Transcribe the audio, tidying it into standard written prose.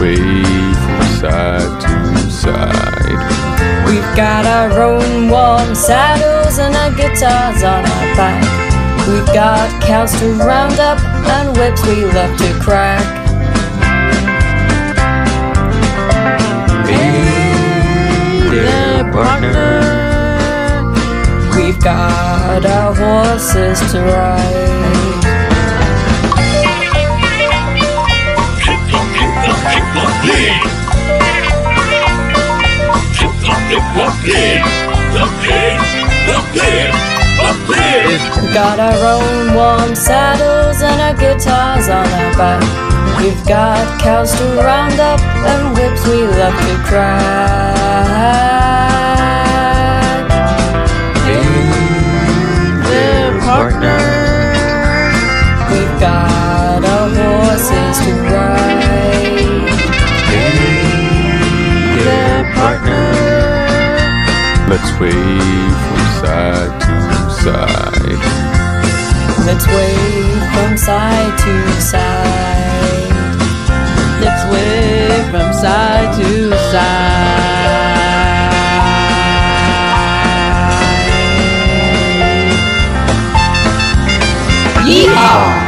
wave from side to side. We've got our own warm saddles and our guitars on our back. We've got cows to round up and whips we love to crack. Hey there, partner. We've got our horses to ride. We've got our own warm saddles and our guitars on our back. We've got cows to round up and whips we love to crack. Hey there, partner. We've got our horses to ride. Hey there, partner. Let's wave from side to side. Let's wave from side to side. Let's wave from side to side. Yeehaw!